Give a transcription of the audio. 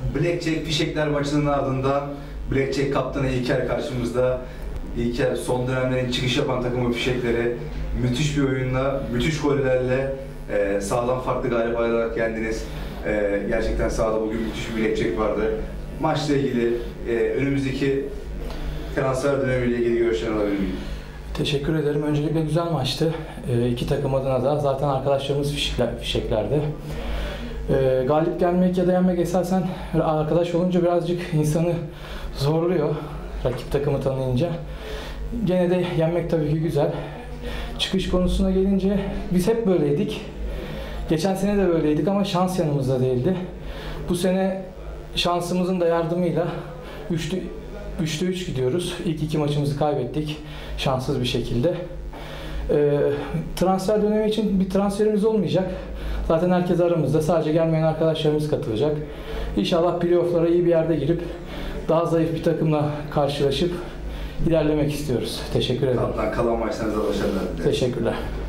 Blackjack Fişekler maçının ardından Blackjack kaptanı İlker karşımızda. İlker, son dönemlerin çıkış yapan takımı Fişekleri müthiş bir oyunla, müthiş gollerle sahadan farklı galip ayrılarak yendiniz. Gerçekten sahada bugün müthiş bir Blackjack vardı. Maçla ilgili önümüzdeki transfer dönemiyle ilgili görüşlerini alabilir miyim? Teşekkür ederim. Öncelikle güzel maçtı. İki takım adına da zaten arkadaşlarımız Fişekler'de. Galip gelmek ya da yenmek esasen arkadaş olunca birazcık insanı zorluyor. Rakip takımı tanıyınca. Gene de yenmek tabii ki güzel. Çıkış konusuna gelince biz hep böyleydik. Geçen sene de böyleydik ama şans yanımızda değildi. Bu sene şansımızın da yardımıyla 3'te 3 gidiyoruz. İlk iki maçımızı kaybettik şanssız bir şekilde. Transfer dönemi için bir transferimiz olmayacak. Zaten herkes aramızda. Sadece gelmeyen arkadaşlarımız katılacak. İnşallah playoff'lara iyi bir yerde girip daha zayıf bir takımla karşılaşıp ilerlemek istiyoruz. Teşekkür ederim. Kalan maçlarınızda başarılar dileriz. Teşekkürler.